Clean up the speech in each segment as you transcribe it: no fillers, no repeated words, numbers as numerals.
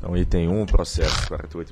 Então, item 1, processo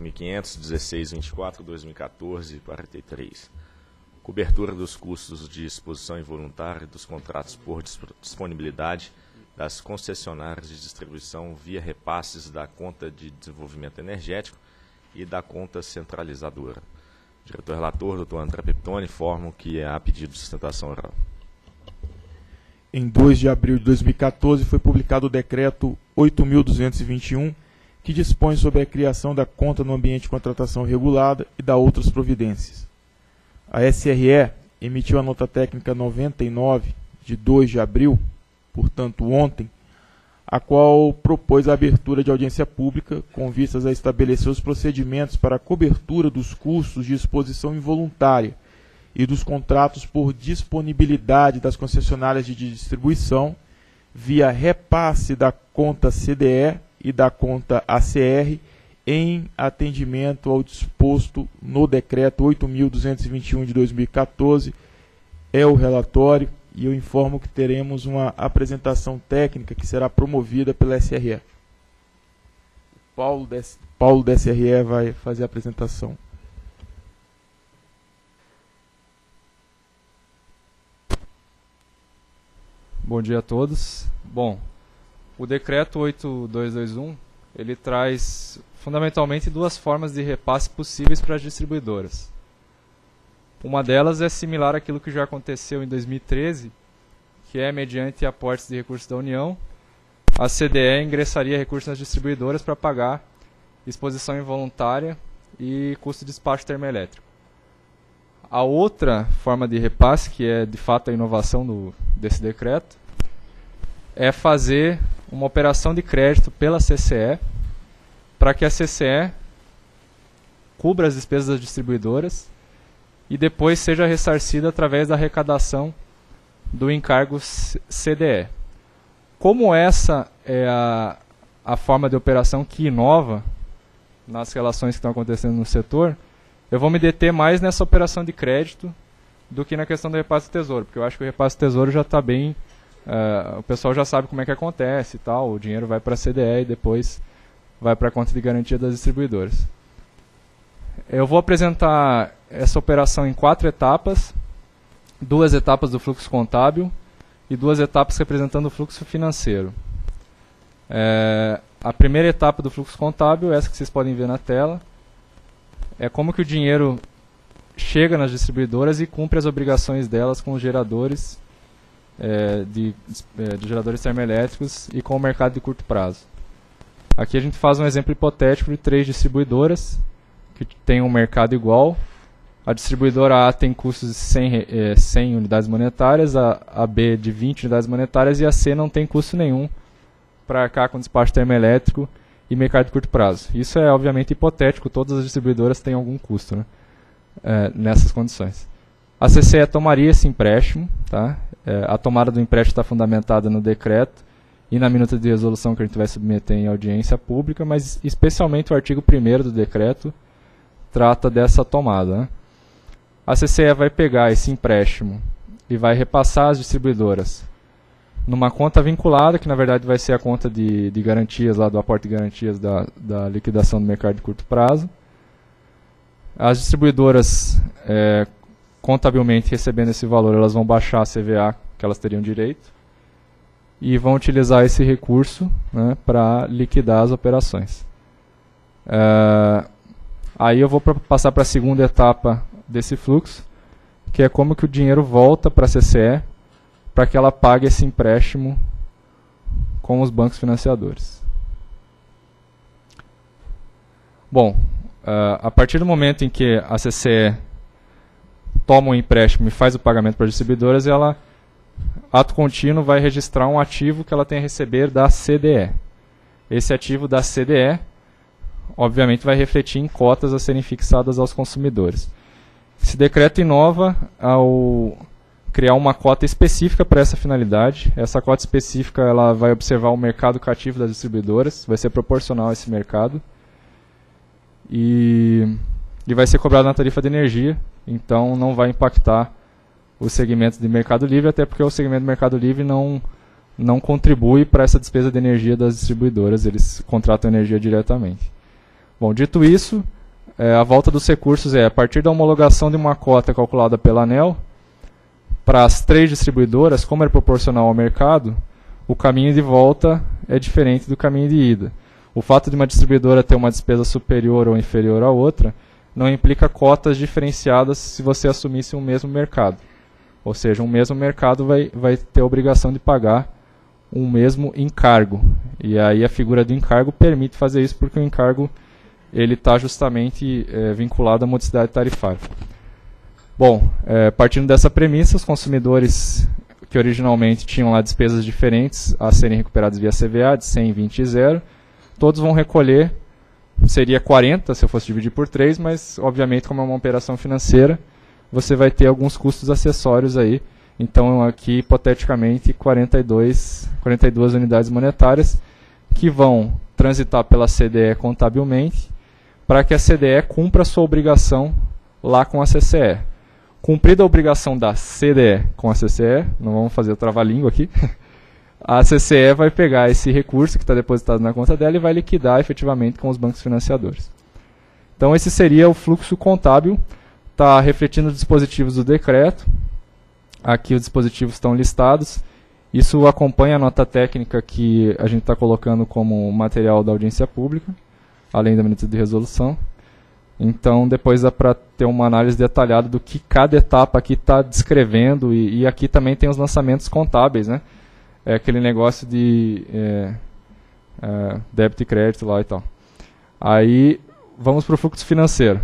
48.500.1624/2014, 43. Cobertura dos custos de exposição involuntária dos contratos por disponibilidade das concessionárias de distribuição via repasses da conta de desenvolvimento energético e da conta centralizadora. Diretor-relator, doutor André Peptoni, informo que há pedido de sustentação oral. Em 2 de abril de 2014, foi publicado o decreto 8.221, que dispõe sobre a criação da conta no ambiente de contratação regulada e da outras providências. A SRE emitiu a nota técnica 99, de 2 de abril, portanto ontem, a qual propôs a abertura de audiência pública com vistas a estabelecer os procedimentos para a cobertura dos custos de exposição involuntária e dos contratos por disponibilidade das concessionárias de distribuição via repasse da conta CDE e da conta ACR em atendimento ao disposto no decreto 8.221 de 2014. É o relatório e eu informo que teremos uma apresentação técnica que será promovida pela SRE. Paulo da SRE vai fazer a apresentação. Bom dia a todos. Bom, o decreto 8221, ele traz fundamentalmente duas formas de repasse possíveis para as distribuidoras. Uma delas é similar àquilo que já aconteceu em 2013, que é mediante aportes de recursos da União, a CDE ingressaria recursos nas distribuidoras para pagar exposição involuntária e custo de despacho termoelétrico. A outra forma de repasse, que é de fato a inovação desse decreto, é fazer uma operação de crédito pela CCE, para que a CCE cubra as despesas das distribuidoras e depois seja ressarcida através da arrecadação do encargo CDE. Como essa é a forma de operação que inova nas relações que estão acontecendo no setor, eu vou me deter mais nessa operação de crédito do que na questão do repasse do Tesouro, porque eu acho que o repasse do Tesouro já está bem, o pessoal já sabe como é que acontece e tal, o dinheiro vai para a CDE e depois vai para a conta de garantia das distribuidoras. Eu vou apresentar essa operação em 4 etapas, 2 etapas do fluxo contábil e 2 etapas representando o fluxo financeiro. A primeira etapa do fluxo contábil, essa que vocês podem ver na tela, é como que o dinheiro chega nas distribuidoras e cumpre as obrigações delas com os geradores de geradores termoelétricos e com o mercado de curto prazo. Aqui a gente faz um exemplo hipotético de 3 distribuidoras que têm um mercado igual. A distribuidora A tem custos de 100 unidades monetárias, a B de 20 unidades monetárias e a C não tem custo nenhum para arcar com despacho termoelétrico e mercado de curto prazo. Isso é obviamente hipotético, todas as distribuidoras têm algum custo, né, nessas condições. A CCE tomaria esse empréstimo, tá? A tomada do empréstimo está fundamentada no decreto e na minuta de resolução que a gente vai submeter em audiência pública, mas especialmente o artigo 1º do decreto trata dessa tomada, né? A CCE vai pegar esse empréstimo e vai repassar às distribuidoras numa conta vinculada, que na verdade vai ser a conta de garantias, lá do aporte de garantias da liquidação do mercado de curto prazo. As distribuidoras, contabilmente recebendo esse valor, elas vão baixar a CVA que elas teriam direito e vão utilizar esse recurso, né, para liquidar as operações. Aí eu vou passar para a segunda etapa desse fluxo, que é como que o dinheiro volta para a CCE para que ela pague esse empréstimo com os bancos financiadores. Bom, a partir do momento em que a CCE toma um empréstimo e faz o pagamento para as distribuidoras, ela, ato contínuo, vai registrar um ativo que ela tem a receber da CDE. Esse ativo da CDE, obviamente, vai refletir em cotas a serem fixadas aos consumidores. Esse decreto inova ao criar uma cota específica para essa finalidade. Essa cota específica ela vai observar o mercado cativo das distribuidoras, vai ser proporcional a esse mercado e vai ser cobrado na tarifa de energia, então não vai impactar o segmento de Mercado Livre, até porque o segmento do Mercado Livre não não contribui para essa despesa de energia das distribuidoras, eles contratam energia diretamente. Bom, dito isso, a volta dos recursos a partir da homologação de uma cota calculada pela ANEEL, para as 3 distribuidoras, como é proporcional ao mercado, o caminho de volta é diferente do caminho de ida. O fato de uma distribuidora ter uma despesa superior ou inferior à outra não implica cotas diferenciadas se você assumisse um mesmo mercado. Ou seja, um mesmo mercado vai ter a obrigação de pagar um mesmo encargo. E aí a figura do encargo permite fazer isso porque o encargo está justamente vinculado à modicidade tarifária. Bom, partindo dessa premissa, os consumidores que originalmente tinham lá despesas diferentes a serem recuperadas via CVA, de 100, 20 e 0, todos vão recolher, seria 40 se eu fosse dividir por 3, mas obviamente como é uma operação financeira, você vai ter alguns custos acessórios aí. Então aqui, hipoteticamente, 42 unidades monetárias que vão transitar pela CDE contabilmente para que a CDE cumpra a sua obrigação lá com a CCE. Cumprida a obrigação da CDE com a CCE, não vamos fazer o trava-língua aqui, a CCE vai pegar esse recurso que está depositado na conta dela e vai liquidar efetivamente com os bancos financiadores. Então esse seria o fluxo contábil, está refletindo os dispositivos do decreto. Aqui os dispositivos estão listados. Isso acompanha a nota técnica que a gente está colocando como material da audiência pública, além da minuta de resolução. Então, depois dá para ter uma análise detalhada do que cada etapa aqui está descrevendo. E aqui também tem os lançamentos contábeis, né? É aquele negócio de débito e crédito lá e tal. Aí, vamos para o fluxo financeiro.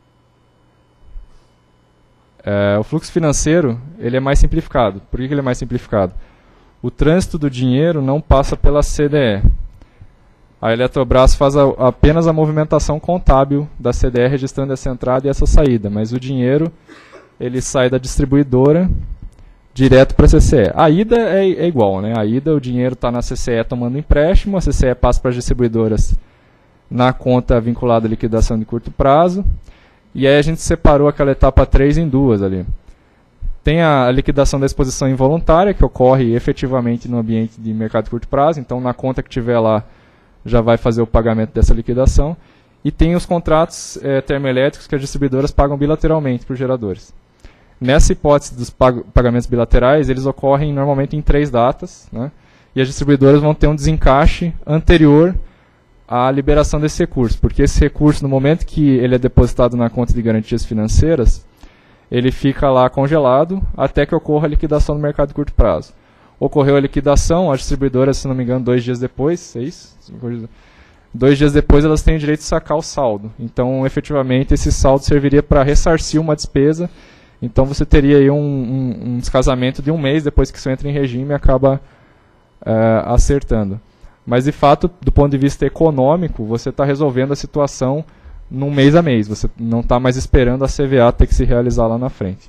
O fluxo financeiro ele é mais simplificado. Por que ele é mais simplificado? O trânsito do dinheiro não passa pela CDE. A Eletrobras faz apenas a movimentação contábil da CDE, registrando essa entrada e essa saída. Mas o dinheiro ele sai da distribuidora direto para a CCE. A ida é igual, né? A ida, o dinheiro está na CCE tomando empréstimo, a CCE passa para as distribuidoras na conta vinculada à liquidação de curto prazo. E aí a gente separou aquela etapa 3 em duas ali. Tem a liquidação da exposição involuntária, que ocorre efetivamente no ambiente de mercado de curto prazo. Então, na conta que tiver lá, já vai fazer o pagamento dessa liquidação. E tem os contratos termoelétricos que as distribuidoras pagam bilateralmente para os geradores. Nessa hipótese dos pagamentos bilaterais, eles ocorrem normalmente em 3 datas, né? E as distribuidoras vão ter um desencaixe anterior à liberação desse recurso, porque esse recurso, no momento que ele é depositado na conta de garantias financeiras, ele fica lá congelado até que ocorra a liquidação no mercado de curto prazo. Ocorreu a liquidação, as distribuidoras, se não me engano, 2 dias depois, é isso? 2 dias depois elas têm o direito de sacar o saldo. Então, efetivamente, esse saldo serviria para ressarcir uma despesa. Então, você teria aí um descasamento de 1 mês depois que isso entra em regime e acaba acertando. Mas, de fato, do ponto de vista econômico, você está resolvendo a situação num mês a mês. Você não está mais esperando a CVA ter que se realizar lá na frente.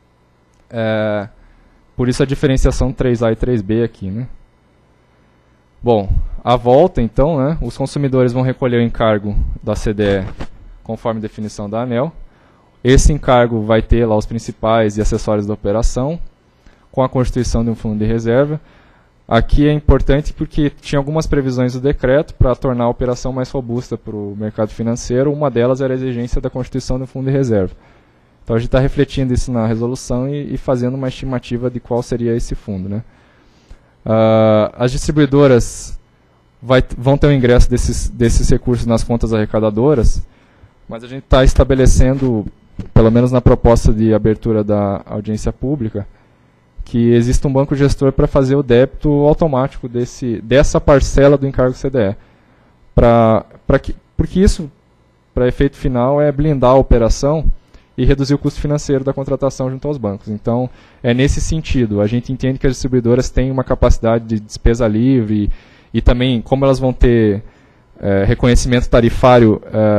Por isso a diferenciação 3A e 3B aqui, né? Bom, a volta, então, né, os consumidores vão recolher o encargo da CDE conforme definição da ANEEL. Esse encargo vai ter lá os principais e acessórios da operação, com a constituição de um fundo de reserva. Aqui é importante porque tinha algumas previsões do decreto para tornar a operação mais robusta para o mercado financeiro. Uma delas era a exigência da constituição de um fundo de reserva. Então a gente está refletindo isso na resolução e fazendo uma estimativa de qual seria esse fundo, né? As distribuidoras vão ter o ingresso desses recursos nas contas arrecadadoras, mas a gente está estabelecendo, pelo menos na proposta de abertura da audiência pública, que exista um banco gestor para fazer o débito automático dessa parcela do encargo CDE. Porque isso, para efeito final, é blindar a operação e reduzir o custo financeiro da contratação junto aos bancos. Então, é nesse sentido. A gente entende que as distribuidoras têm uma capacidade de despesa livre e também, como elas vão ter reconhecimento tarifário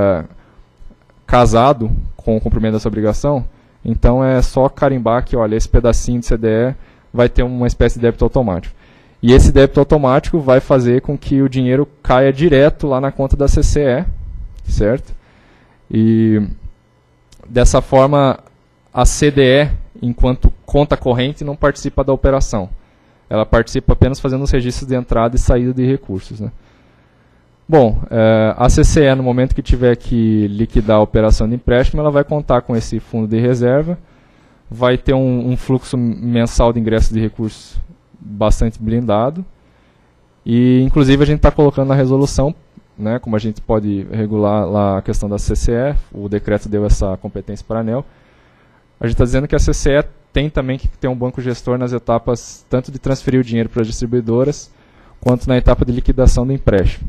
casado com o cumprimento dessa obrigação, então é só carimbar que, olha, esse pedacinho de CDE vai ter uma espécie de débito automático. E esse débito automático vai fazer com que o dinheiro caia direto lá na conta da CCE, certo? E dessa forma, a CDE, enquanto conta corrente, não participa da operação. ela participa apenas fazendo os registros de entrada e saída de recursos, né? Bom, a CCE, no momento que tiver que liquidar a operação de empréstimo, ela vai contar com esse fundo de reserva, vai ter um fluxo mensal de ingressos de recursos bastante blindado, e inclusive a gente está colocando na resolução, né, como a gente pode regular lá a questão da CCE, o decreto deu essa competência para a ANEEL, a gente está dizendo que a CCE tem também que ter um banco gestor nas etapas tanto de transferir o dinheiro para as distribuidoras, quanto na etapa de liquidação do empréstimo.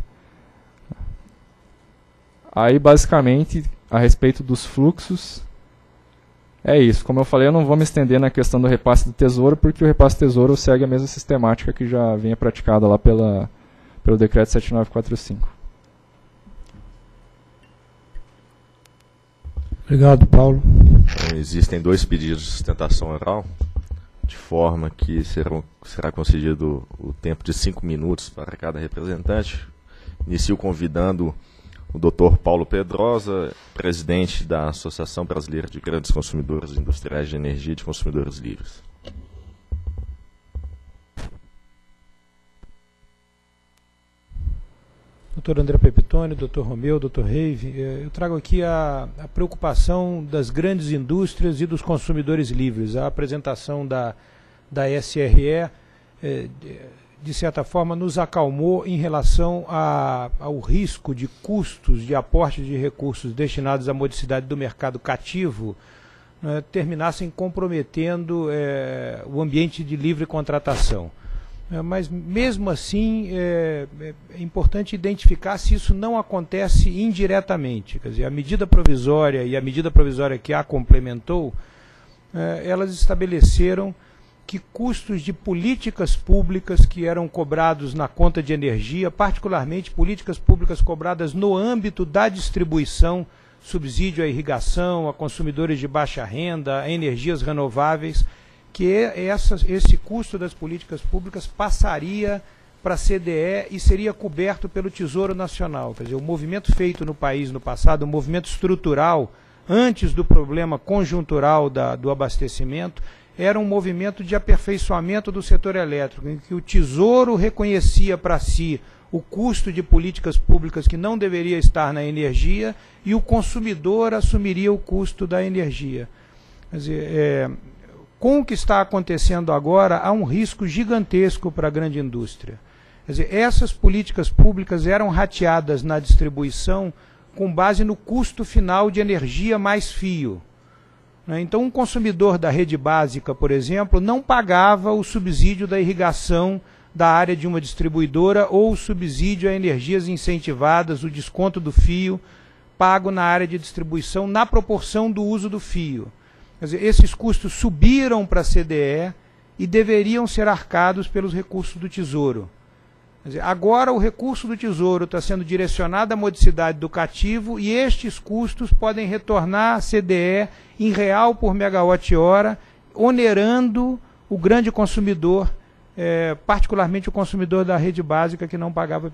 Aí, basicamente, a respeito dos fluxos, é isso. Como eu falei, eu não vou me estender na questão do repasse do Tesouro, porque o repasse do Tesouro segue a mesma sistemática que já vinha praticada lá pelo Decreto 7945. Obrigado, Paulo. Existem 2 pedidos de sustentação oral, de forma que será concedido o tempo de 5 minutos para cada representante. Inicio convidando o Dr. Paulo Pedrosa, presidente da Associação Brasileira de Grandes Consumidores Industriais de Energia e de Consumidores Livres. Dr. André Pepitone, Dr. Romeu, Dr. Reive, eu trago aqui a preocupação das grandes indústrias e dos consumidores livres. A apresentação da SRE, de certa forma, nos acalmou em relação ao risco de custos de aporte de recursos destinados à modicidade do mercado cativo, né, terminassem comprometendo o ambiente de livre contratação. Mas, mesmo assim, é importante identificar se isso não acontece indiretamente. Quer dizer, a medida provisória e a medida provisória que a complementou, elas estabeleceram que custos de políticas públicas que eram cobrados na conta de energia, particularmente políticas públicas cobradas no âmbito da distribuição, subsídio à irrigação, a consumidores de baixa renda, a energias renováveis, que esse custo das políticas públicas passaria para a CDE e seria coberto pelo Tesouro Nacional. Quer dizer, o movimento feito no país no passado, um movimento estrutural, antes do problema conjuntural do abastecimento, era um movimento de aperfeiçoamento do setor elétrico, em que o Tesouro reconhecia para si o custo de políticas públicas que não deveria estar na energia e o consumidor assumiria o custo da energia. Quer dizer, com o que está acontecendo agora, há um risco gigantesco para a grande indústria. Quer dizer, essas políticas públicas eram rateadas na distribuição com base no custo final de energia mais fio. Então, um consumidor da rede básica, por exemplo, não pagava o subsídio da irrigação da área de uma distribuidora ou o subsídio a energias incentivadas, o desconto do fio, pago na área de distribuição na proporção do uso do fio. Quer dizer, esses custos subiram para a CDE e deveriam ser arcados pelos recursos do Tesouro. Quer dizer, agora o recurso do Tesouro está sendo direcionado à modicidade do cativo e estes custos podem retornar à CDE em real por megawatt-hora, onerando o grande consumidor, particularmente o consumidor da rede básica que não pagava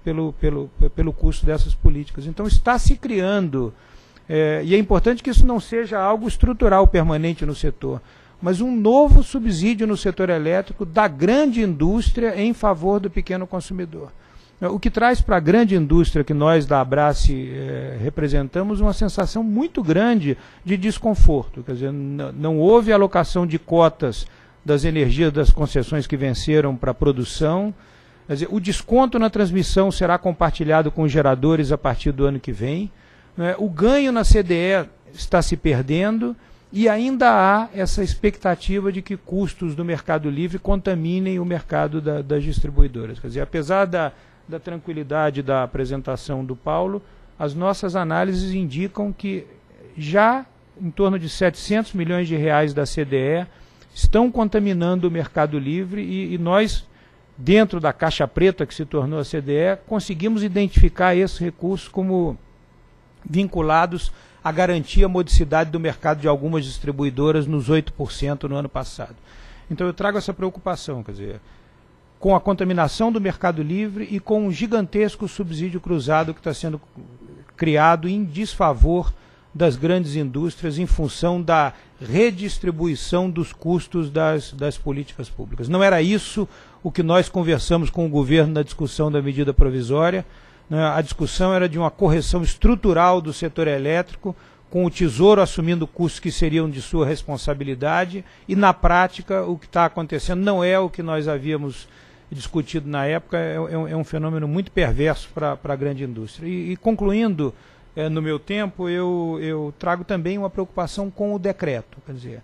pelo custo dessas políticas. Então está se criando, e é importante que isso não seja algo estrutural permanente no setor, mas um novo subsídio no setor elétrico da grande indústria em favor do pequeno consumidor. O que traz para a grande indústria que nós da Abrace representamos uma sensação muito grande de desconforto. Quer dizer, não houve alocação de cotas das energias das concessões que venceram para a produção. Quer dizer, o desconto na transmissão será compartilhado com os geradores a partir do ano que vem. O ganho na CDE está se perdendo. E ainda há essa expectativa de que custos do mercado livre contaminem o mercado das distribuidoras. Quer dizer, apesar da tranquilidade da apresentação do Paulo, as nossas análises indicam que já em torno de 700 milhões de reais da CDE estão contaminando o mercado livre e nós, dentro da caixa preta que se tornou a CDE, conseguimos identificar esses recursos como vinculados a garantir a modicidade do mercado de algumas distribuidoras nos 8% no ano passado. Então eu trago essa preocupação, quer dizer, com a contaminação do mercado livre e com um gigantesco subsídio cruzado que está sendo criado em desfavor das grandes indústrias em função da redistribuição dos custos das políticas públicas. Não era isso o que nós conversamos com o governo na discussão da medida provisória, né? A discussão era de uma correção estrutural do setor elétrico, com o Tesouro assumindo custos que seriam de sua responsabilidade, e na prática o que está acontecendo não é o que nós havíamos discutido na época, é um fenômeno muito perverso para a grande indústria. E concluindo, no meu tempo, eu trago também uma preocupação com o decreto, quer dizer,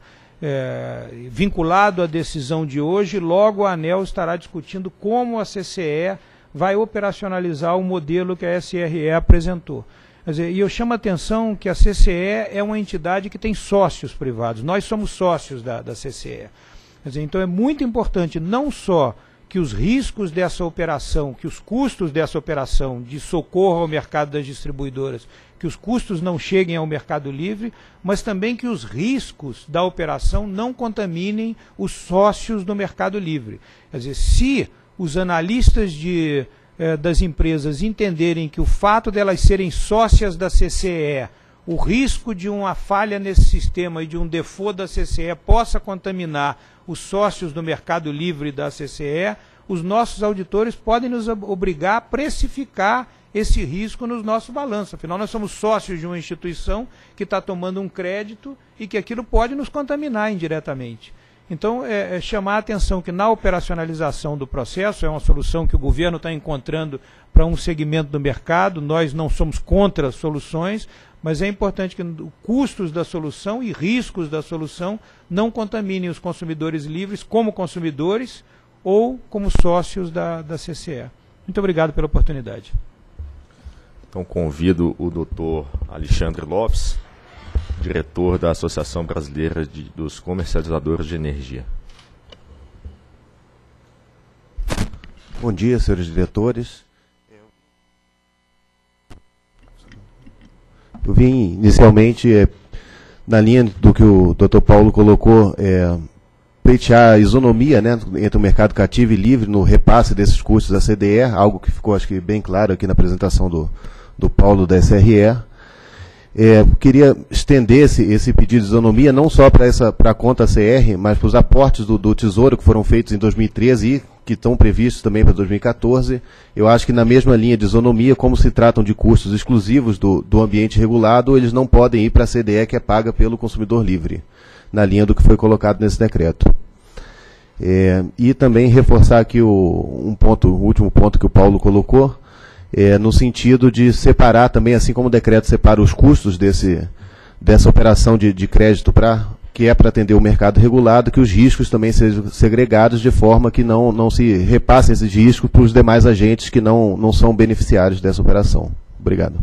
vinculado à decisão de hoje, logo a ANEEL estará discutindo como a CCE vai operacionalizar o modelo que a SRE apresentou. Quer dizer, e eu chamo a atenção que a CCE é uma entidade que tem sócios privados, nós somos sócios da CCE. Quer dizer, então é muito importante não só que os riscos dessa operação, que os custos dessa operação de socorro ao mercado das distribuidoras, que os custos não cheguem ao mercado livre, mas também que os riscos da operação não contaminem os sócios do mercado livre. Quer dizer, se os analistas das empresas entenderem que o fato delas serem sócias da CCE, o risco de uma falha nesse sistema e de um default da CCE possa contaminar os sócios do mercado livre da CCE, os nossos auditores podem nos obrigar a precificar esse risco nos nossos balanços. Afinal, nós somos sócios de uma instituição que está tomando um crédito e que aquilo pode nos contaminar indiretamente. Então, chamar a atenção que na operacionalização do processo, é uma solução que o governo está encontrando para um segmento do mercado, nós não somos contra as soluções, mas é importante que os custos da solução e riscos da solução não contaminem os consumidores livres como consumidores ou como sócios da CCE. Muito obrigado pela oportunidade. Então convido o Dr. Alexandre Lopes, diretor da Associação Brasileira dos Comercializadores de Energia. Bom dia, senhores diretores. Eu vim inicialmente, na linha do que o Dr. Paulo colocou, pleitear a isonomia, né, entre o mercado cativo e livre no repasse desses custos da CDE, algo que ficou, acho que, bem claro aqui na apresentação do Paulo da SRE. Queria estender esse pedido de isonomia não só para a conta CR, mas para os aportes do Tesouro que foram feitos em 2013 e que estão previstos também para 2014. Eu acho que na mesma linha de isonomia, como se tratam de custos exclusivos do ambiente regulado, eles não podem ir para a CDE, que é paga pelo consumidor livre, na linha do que foi colocado nesse decreto. E também reforçar aqui o último ponto que o Paulo colocou, no sentido de separar também, assim como o decreto separa os custos dessa operação de crédito que é para atender o mercado regulado, que os riscos também sejam segregados de forma que não se repassem esses riscos para os demais agentes que não são beneficiários dessa operação. Obrigado.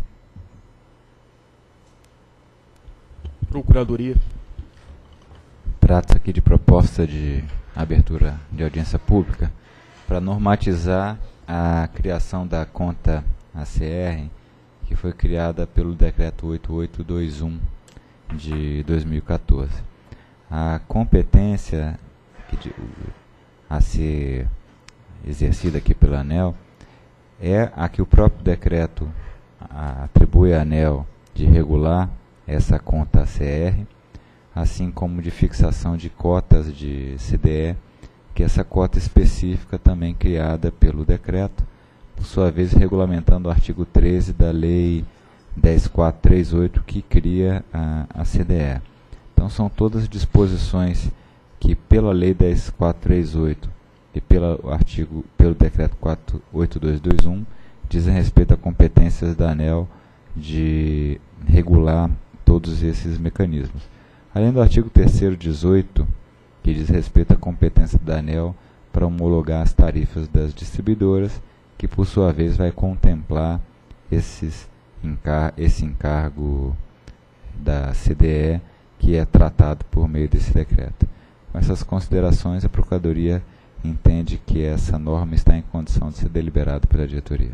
Procuradoria. Trata-se aqui de proposta de abertura de audiência pública para normatizar a criação da conta ACR, que foi criada pelo Decreto 8821 de 2014. A competência a ser exercida aqui pela ANEEL é a que o próprio decreto atribui à ANEEL de regular essa conta ACR, assim como de fixação de cotas de CDE, que é essa cota específica também criada pelo decreto, por sua vez regulamentando o artigo 13 da Lei 10.438, que cria a CDE. Então são todas disposições que pela Lei 10.438 e pelo decreto 48221 dizem respeito a competências da ANEEL de regular todos esses mecanismos. Além do artigo 3º 18, que diz respeito à competência da ANEEL para homologar as tarifas das distribuidoras, que por sua vez vai contemplar esse encargo da CDE, que é tratado por meio desse decreto. Com essas considerações, a Procuradoria entende que essa norma está em condição de ser deliberada pela diretoria.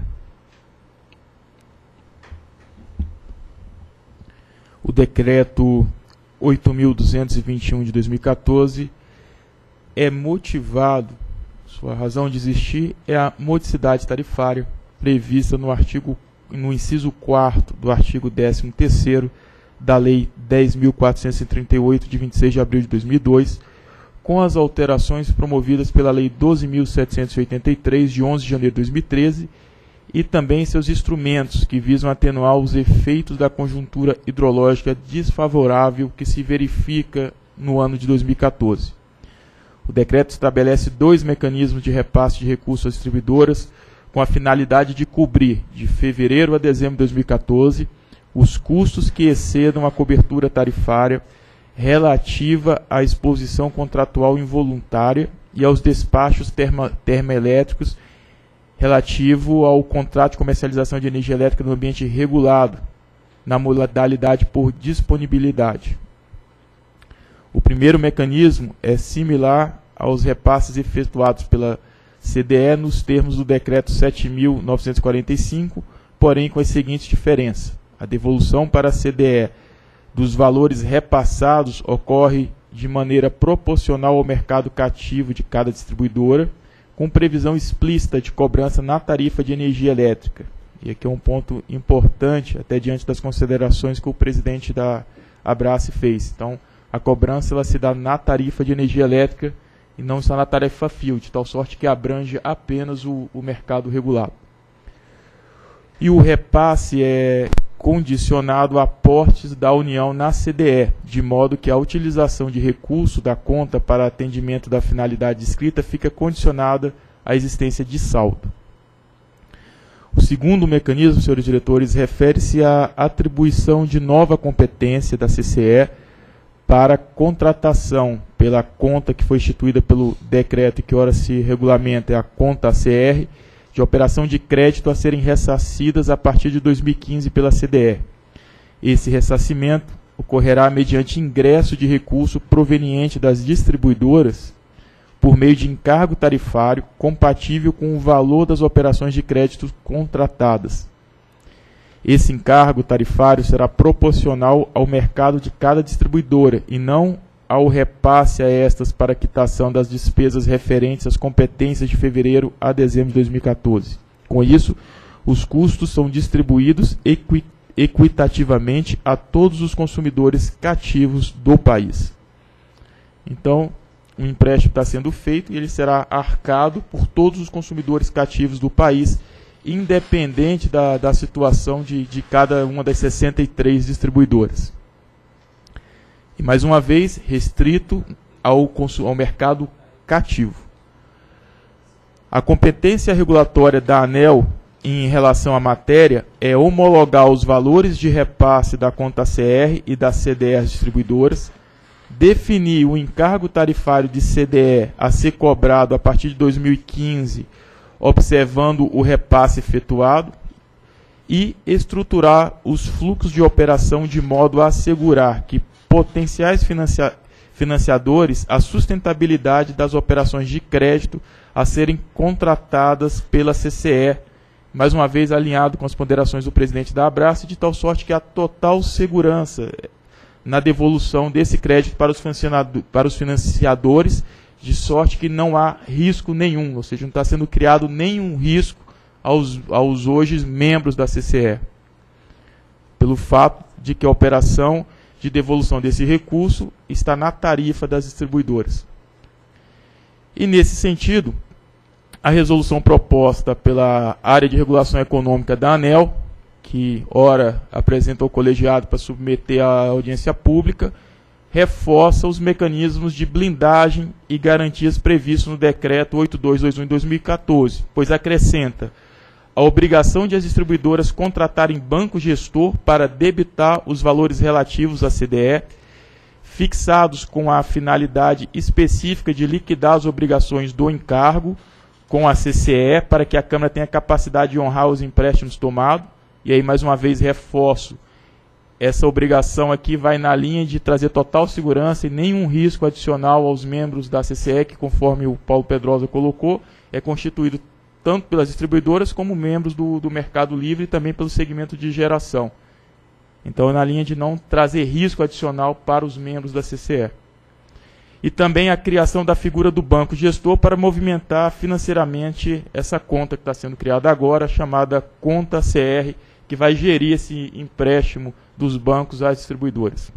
O decreto 8.221 de 2014 é motivado, sua razão de existir é a modicidade tarifária prevista no inciso 4º do artigo 13º da Lei 10.438, de 26 de abril de 2002, com as alterações promovidas pela Lei 12.783, de 11 de janeiro de 2013, e também seus instrumentos que visam atenuar os efeitos da conjuntura hidrológica desfavorável que se verifica no ano de 2014. O decreto estabelece 2 mecanismos de repasse de recursos às distribuidoras, com a finalidade de cobrir, de fevereiro a dezembro de 2014, os custos que excedam a cobertura tarifária relativa à exposição contratual involuntária e aos despachos termoelétricos relativo ao contrato de comercialização de energia elétrica no ambiente regulado, na modalidade por disponibilidade. O primeiro mecanismo é similar aos repasses efetuados pela CDE nos termos do Decreto 7.945, porém com as seguintes diferenças. A devolução para a CDE dos valores repassados ocorre de maneira proporcional ao mercado cativo de cada distribuidora, com previsão explícita de cobrança na tarifa de energia elétrica. E aqui é um ponto importante, até diante das considerações que o presidente da Abrace fez. Então, a cobrança ela se dá na tarifa de energia elétrica e não está na tarifa FIO, de tal sorte que abrange apenas o mercado regulado. E o repasse é condicionado a aportes da União na CDE, de modo que a utilização de recurso da conta para atendimento da finalidade descrita fica condicionada à existência de saldo. O segundo mecanismo, senhores diretores, refere-se à atribuição de nova competência da CCE para contratação pela conta que foi instituída pelo decreto e que ora se regulamenta, é a conta ACR, de operação de crédito a serem ressarcidas a partir de 2015 pela CDE. Esse ressarcimento ocorrerá mediante ingresso de recurso proveniente das distribuidoras por meio de encargo tarifário compatível com o valor das operações de crédito contratadas. Esse encargo tarifário será proporcional ao mercado de cada distribuidora e não ao repasse a estas para quitação das despesas referentes às competências de fevereiro a dezembro de 2014. Com isso, os custos são distribuídos equitativamente a todos os consumidores cativos do país. Então, um empréstimo está sendo feito e ele será arcado por todos os consumidores cativos do país, independente da situação de cada uma das 63 distribuidoras. E, mais uma vez, restrito ao mercado cativo. A competência regulatória da ANEEL em relação à matéria é homologar os valores de repasse da conta CR e da CDE às distribuidoras, definir o encargo tarifário de CDE a ser cobrado a partir de 2015, observando o repasse efetuado, e estruturar os fluxos de operação de modo a assegurar que potenciais financiadores a sustentabilidade das operações de crédito a serem contratadas pela CCE, mais uma vez alinhado com as ponderações do presidente da Abrace, de tal sorte que há total segurança na devolução desse crédito para os financiadores, de sorte que não há risco nenhum, ou seja, não está sendo criado nenhum risco aos hoje membros da CCE, pelo fato de que a operação de devolução desse recurso está na tarifa das distribuidoras. E, nesse sentido, a resolução proposta pela área de regulação econômica da ANEEL, que ora apresenta ao colegiado para submeter à audiência pública, reforça os mecanismos de blindagem e garantias previstos no Decreto 8221 de 2014, pois acrescenta a obrigação de as distribuidoras contratarem banco gestor para debitar os valores relativos à CDE, fixados com a finalidade específica de liquidar as obrigações do encargo com a CCE, para que a Câmara tenha capacidade de honrar os empréstimos tomados. E aí, mais uma vez, reforço, essa obrigação aqui vai na linha de trazer total segurança e nenhum risco adicional aos membros da CCE, que, conforme o Paulo Pedrosa colocou, é constituído tanto pelas distribuidoras como membros do Mercado Livre e também pelo segmento de geração. Então, é na linha de não trazer risco adicional para os membros da CCE. E também a criação da figura do banco gestor para movimentar financeiramente essa conta que está sendo criada agora, chamada Conta CR, que vai gerir esse empréstimo dos bancos às distribuidoras.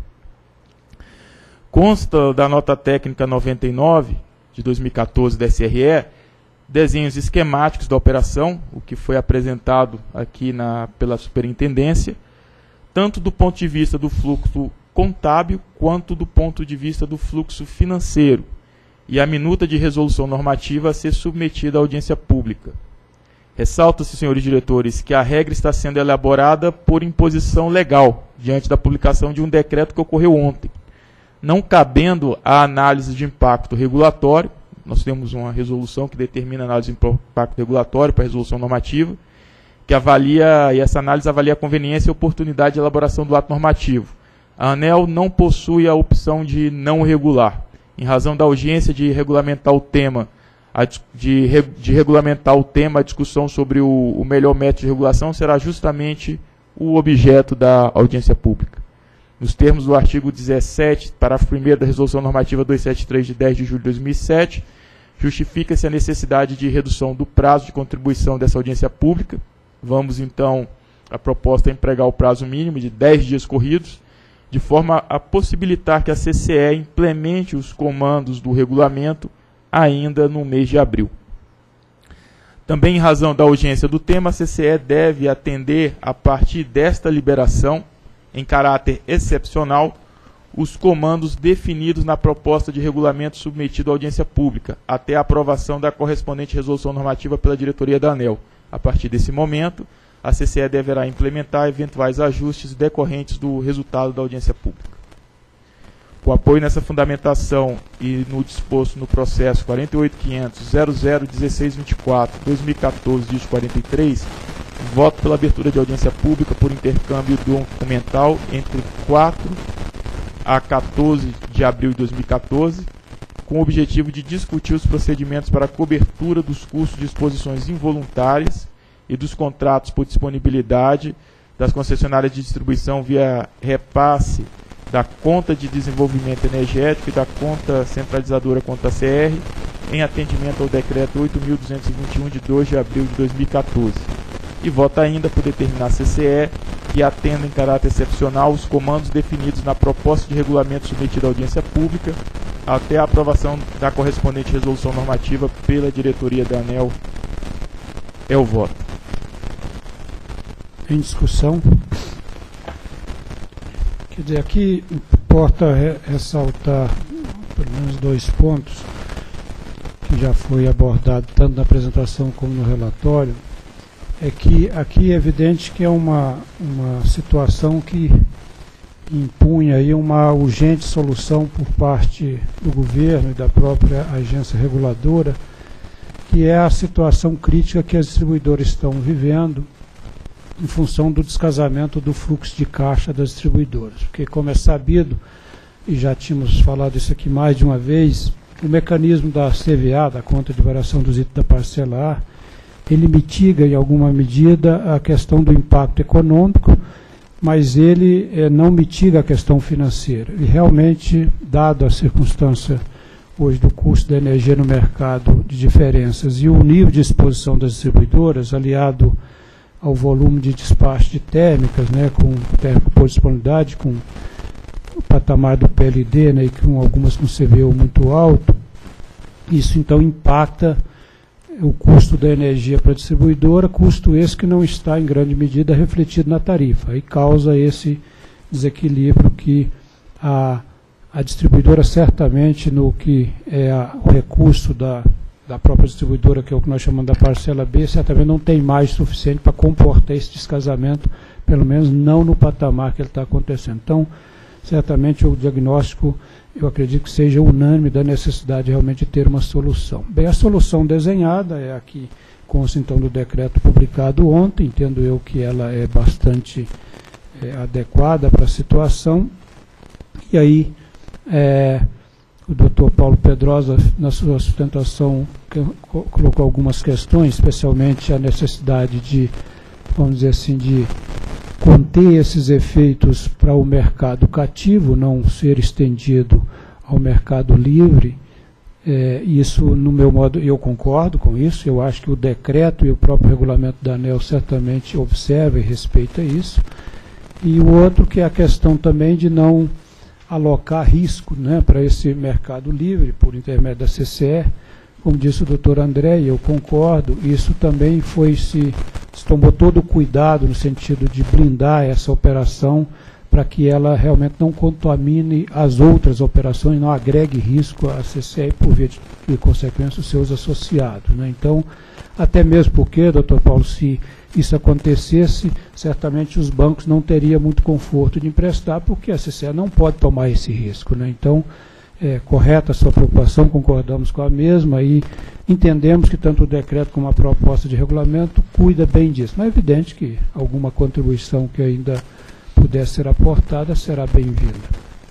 Consta da nota técnica 99 de 2014 da SRE desenhos esquemáticos da operação, o que foi apresentado aqui pela superintendência, tanto do ponto de vista do fluxo contábil quanto do ponto de vista do fluxo financeiro, e a minuta de resolução normativa a ser submetida à audiência pública. Ressalta-se, senhores diretores, que a regra está sendo elaborada por imposição legal, diante da publicação de um decreto que ocorreu ontem, não cabendo a análise de impacto regulatório. Nós temos uma resolução que determina a análise de impacto regulatório para a resolução normativa, que avalia, e essa análise avalia a conveniência e oportunidade de elaboração do ato normativo. A ANEEL não possui a opção de não regular, em razão da urgência de regulamentar o tema, a discussão sobre o melhor método de regulação será justamente o objeto da audiência pública. Nos termos do artigo 17, parágrafo 1º da Resolução Normativa 273 de 10 de julho de 2007, justifica-se a necessidade de redução do prazo de contribuição dessa audiência pública. Vamos, então, a proposta é empregar o prazo mínimo de 10 dias corridos, de forma a possibilitar que a CCE implemente os comandos do regulamento ainda no mês de abril. Também em razão da urgência do tema, a CCE deve atender, a partir desta liberação, em caráter excepcional, os comandos definidos na proposta de regulamento submetido à audiência pública, até a aprovação da correspondente resolução normativa pela diretoria da ANEEL. A partir desse momento, a CCE deverá implementar eventuais ajustes decorrentes do resultado da audiência pública. Com apoio nessa fundamentação e no disposto no processo 48.500.001624/2014-43, voto pela abertura de audiência pública por intercâmbio documental entre 4 a 14 de abril de 2014, com o objetivo de discutir os procedimentos para a cobertura dos custos de exposições involuntárias e dos contratos por disponibilidade das concessionárias de distribuição via repasse da conta de desenvolvimento energético e da conta centralizadora conta CR, em atendimento ao decreto 8.221 de 2 de abril de 2014. E vota ainda por determinar a CCE que atenda em caráter excepcional os comandos definidos na proposta de regulamento submetida à audiência pública até a aprovação da correspondente resolução normativa pela diretoria da ANEEL. É o voto. Em discussão. Quer dizer, aqui importa ressaltar pelo menos 2 pontos que já foi abordado tanto na apresentação como no relatório. É que aqui é evidente que é uma situação que impunha aí uma urgente solução por parte do governo e da própria agência reguladora, que é a situação crítica que as distribuidoras estão vivendo em função do descasamento do fluxo de caixa das distribuidoras. Porque, como é sabido, e já tínhamos falado isso aqui mais de uma vez, o mecanismo da CVA, da conta de variação dos itens da parcela A, ele mitiga em alguma medida a questão do impacto econômico, mas ele não mitiga a questão financeira. Ele realmente, dado a circunstância hoje do custo da energia no mercado de diferenças e o nível de exposição das distribuidoras, aliado ao volume de despacho de térmicas, né, com térmico por disponibilidade, com o patamar do PLD, né, e com algumas com CVU muito alto, isso então impacta o custo da energia para a distribuidora, custo esse que não está em grande medida refletido na tarifa, e causa esse desequilíbrio que a distribuidora certamente no que é o recurso da própria distribuidora, que é o que nós chamamos da parcela B, certamente não tem mais suficiente para comportar esse descasamento, pelo menos não no patamar que ele está acontecendo. Então, certamente o diagnóstico, eu acredito que seja unânime da necessidade realmente de ter uma solução. Bem, a solução desenhada é a que consta então do decreto publicado ontem, entendo eu que ela é bastante adequada para a situação, e aí o doutor Paulo Pedrosa, na sua sustentação, colocou algumas questões, especialmente a necessidade de, vamos dizer assim, de conter esses efeitos para o mercado cativo, não ser estendido ao mercado livre, Isso, no meu modo, eu concordo com isso. Eu acho que o decreto e o próprio regulamento da ANEEL certamente observa e respeita isso. E o outro, que é a questão também de não alocar risco, né, para esse mercado livre, por intermédio da CCE. Como disse o doutor André, e eu concordo, isso também se tomou todo o cuidado no sentido de blindar essa operação para que ela realmente não contamine as outras operações, não agregue risco à CCE e, por via de consequência, os seus associados, né? Então, até mesmo porque, doutor Paulo, se isso acontecesse, certamente os bancos não teriam muito conforto de emprestar, porque a CCE não pode tomar esse risco, né? Então, é correta a sua preocupação, concordamos com a mesma e entendemos que tanto o decreto como a proposta de regulamento cuida bem disso. Mas é evidente que alguma contribuição que ainda puder ser aportada será bem-vinda.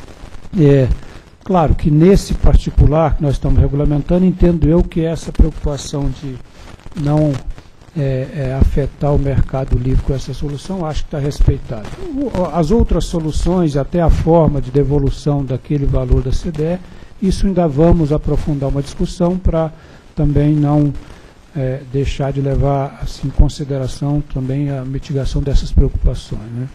Claro que nesse particular que nós estamos regulamentando, entendo eu que essa preocupação de não afetar o mercado livre com essa solução, acho que está respeitada. As outras soluções, até a forma de devolução daquele valor da CDE, isso ainda vamos aprofundar uma discussão para também não deixar de levar assim, em consideração também a mitigação dessas preocupações, né?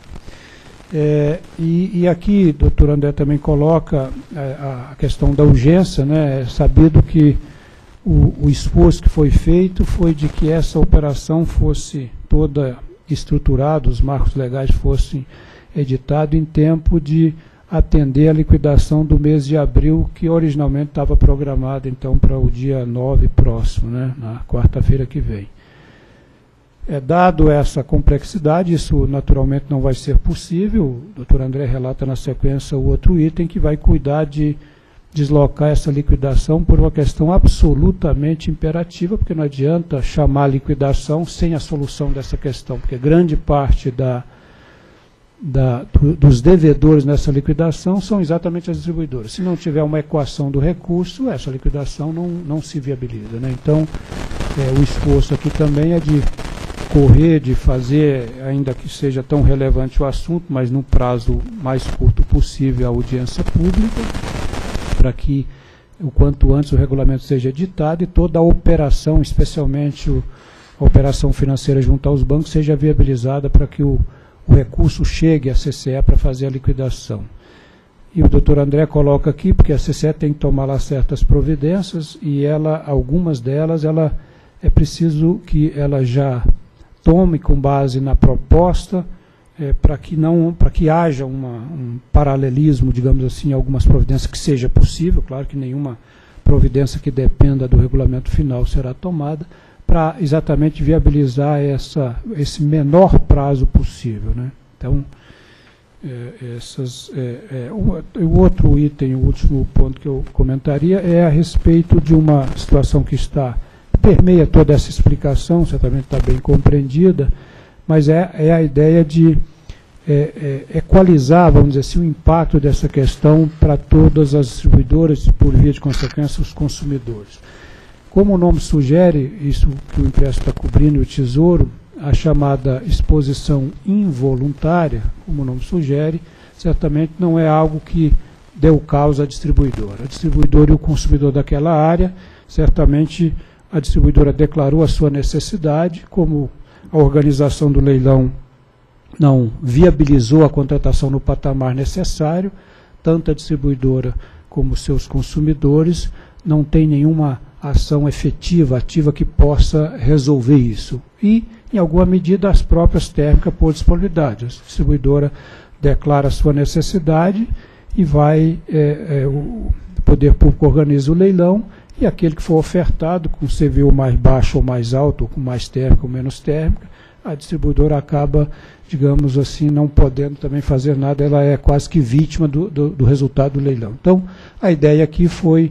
E aqui, doutor André também coloca a questão da urgência, né? É sabido que o esforço que foi feito foi de que essa operação fosse toda estruturada, os marcos legais fossem editados em tempo de atender a liquidação do mês de abril, que originalmente estava programada então para o dia 9 próximo, né? Na quarta-feira que vem. Dado essa complexidade, isso naturalmente não vai ser possível. O doutor André relata na sequência o outro item que vai cuidar de deslocar essa liquidação por uma questão absolutamente imperativa, porque não adianta chamar a liquidação sem a solução dessa questão, porque grande parte dos devedores nessa liquidação são exatamente as distribuidoras. Se não tiver uma equação do recurso, essa liquidação não se viabiliza, né? Então, o esforço aqui também é de correr, de fazer, ainda que seja tão relevante o assunto, mas no prazo mais curto possível, a audiência pública, para que o quanto antes o regulamento seja editado e toda a operação, especialmente a operação financeira junto aos bancos, seja viabilizada para que o recurso chegue à CCE para fazer a liquidação. E o doutor André coloca aqui, porque a CCE tem que tomar lá certas providências e algumas delas é preciso que ela já tome com base na proposta, para que haja um paralelismo, digamos assim, algumas providências que seja possível, claro que nenhuma providência que dependa do regulamento final será tomada, para exatamente viabilizar esse menor prazo possível, né? Então, o outro item, o último ponto que eu comentaria é a respeito de uma situação que permeia toda essa explicação, certamente está bem compreendida, mas é a ideia de equalizar, vamos dizer assim, o impacto dessa questão para todas as distribuidoras e, por via de consequência, os consumidores. Como o nome sugere, isso que o empréstimo está cobrindo, o Tesouro, a chamada exposição involuntária, como o nome sugere, certamente não é algo que deu causa à distribuidora. A distribuidora e o consumidor daquela área, certamente a distribuidora declarou a sua necessidade, como a organização do leilão não viabilizou a contratação no patamar necessário, tanto a distribuidora como seus consumidores não tem nenhuma ação efetiva, ativa, que possa resolver isso. E, em alguma medida, as próprias térmicas por disponibilidade. A distribuidora declara a sua necessidade e o poder público organiza o leilão, e aquele que for ofertado com CVU mais baixo ou mais alto, ou com mais térmica ou menos térmica, a distribuidora acaba, digamos assim, não podendo também fazer nada, ela é quase que vítima do resultado do leilão. Então, a ideia aqui foi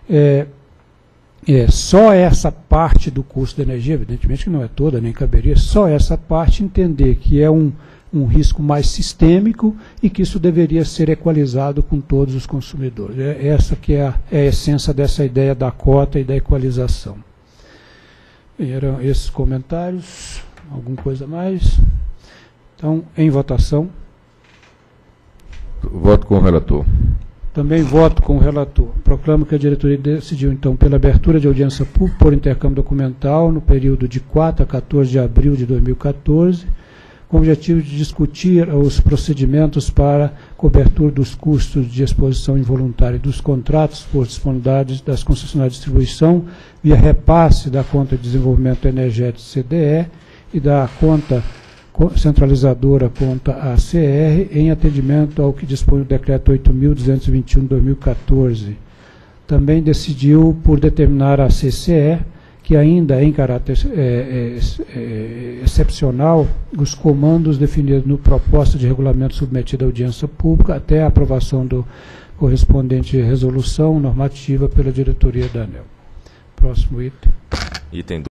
só essa parte do custo da energia, evidentemente que não é toda, nem caberia, só essa parte entender que é um risco mais sistêmico e que isso deveria ser equalizado com todos os consumidores. Essa que é a essência dessa ideia da cota e da equalização. Bem, eram esses comentários. Alguma coisa mais? Então, em votação. Voto com o relator. Também voto com o relator. Proclamo que a diretoria decidiu, então, pela abertura de audiência pública por intercâmbio documental no período de 4 a 14 de abril de 2014, com o objetivo de discutir os procedimentos para cobertura dos custos de exposição involuntária dos contratos por disponibilidade das concessionárias de distribuição via repasse da conta de desenvolvimento energético CDE e da conta centralizadora conta ACR em atendimento ao que dispõe o decreto 8.221 de 2014. Também decidiu por determinar a CCE que ainda em caráter excepcional, os comandos definidos no proposta de regulamento submetida à audiência pública até a aprovação do correspondente resolução normativa pela diretoria da ANEEL. Próximo item. Item